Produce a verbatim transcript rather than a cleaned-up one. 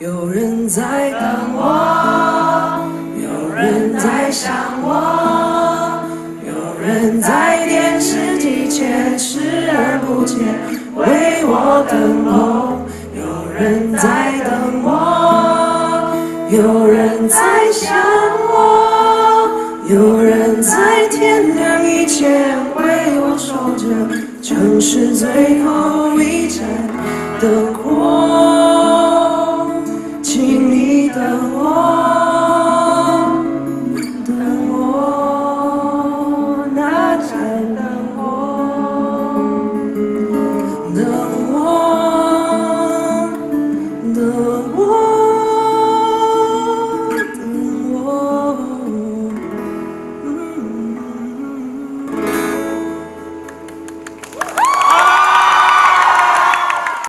有人在等我，有人在想我，有人在电视机前视而不见，为我等候。有人在等我，有人在想我，有人在天亮以前为我守着，城市最后一站的。